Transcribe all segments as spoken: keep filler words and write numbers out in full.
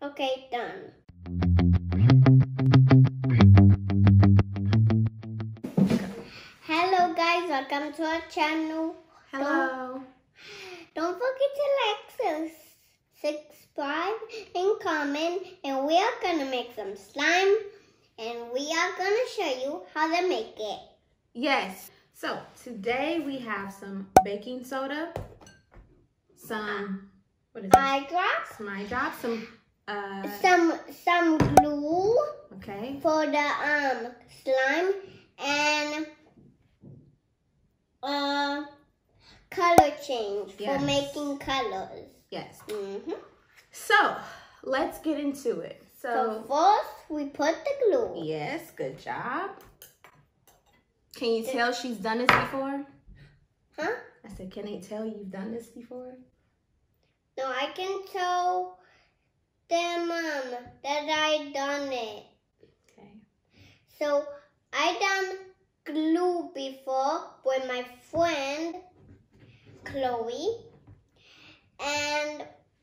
Okay, done. Hello guys, welcome to our channel. Hello. Don't, don't forget to like, subscribe, and comment. And we are gonna make some slime, and we are gonna show you how to make it. Yes. So today we have some baking soda, some what is it? Eye drops. Some eye drops, some uh, some some glue. Okay. For the um slime and uh color change yes. for making colors. Yes. Mm-hmm. So let's get into it. So, so first we put the glue. Yes, good job. Can you tell she's done this before? Huh? I said, can they tell you've done this before? No, I can tell them um, that I done it. Okay. So I done glue before with my friend Chloe, and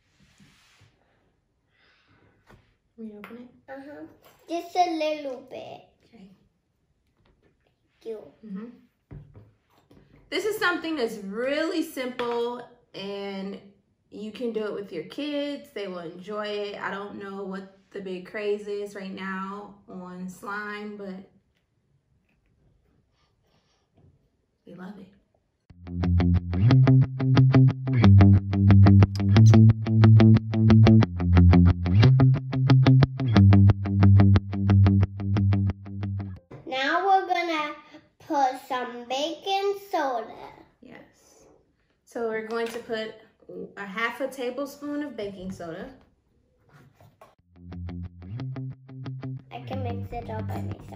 Will you open it? uh huh, just a little bit. Okay. You. Mm-hmm. This is something that's really simple, and you can do it with your kids. They will enjoy it. I don't know what the big craze is right now on slime, but they love it. Now we're gonna put some baking soda. Yes. So we're going to put a half a tablespoon of baking soda. I can mix it all by myself.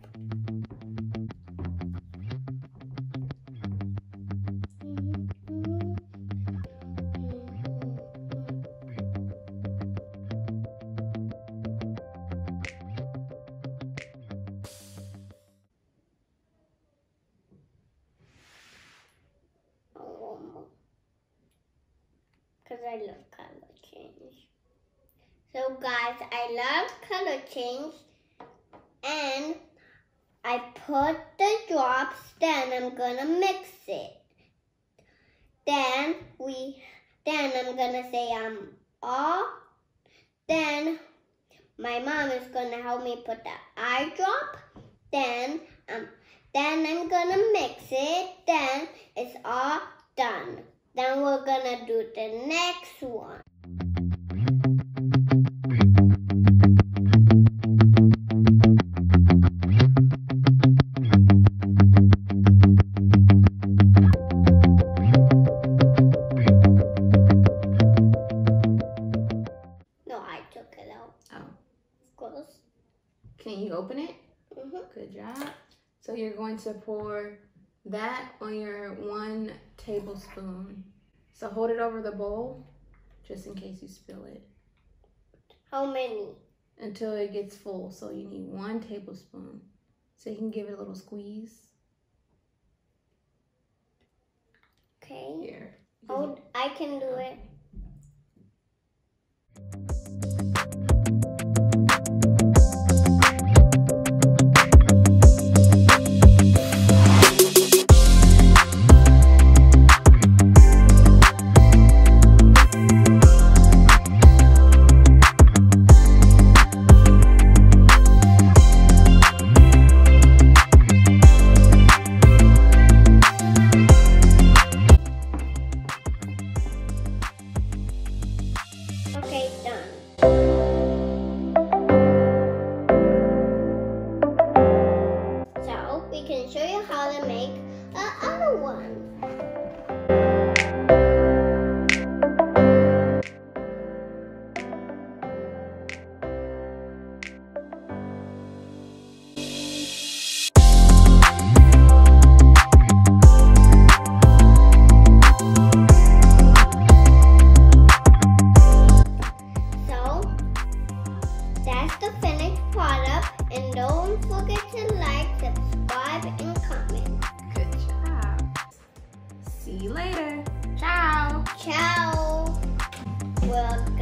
Because I love color change. So guys, I love color change, and I put the drops, then I'm gonna mix it. Then we, then I'm gonna say um all. Then my mom is gonna help me put the eye drop. Then um, then I'm gonna mix it. Then it's all done. Then we're gonna do the next one. No, I took it out. Oh. Of course. Can you open it? Mm-hmm. Good job. So you're going to pour that on your one tablespoon. So hold it over the bowl, just in case you spill it. How many? Until it gets full. So you need one tablespoon. So you can give it a little squeeze. Okay. Here. Oh, I can do it. Okay, done. So we can show you how to make the other one. That's the finished product, and don't forget to like, subscribe, and comment. Good job. See you later. Ciao. Ciao. Welcome.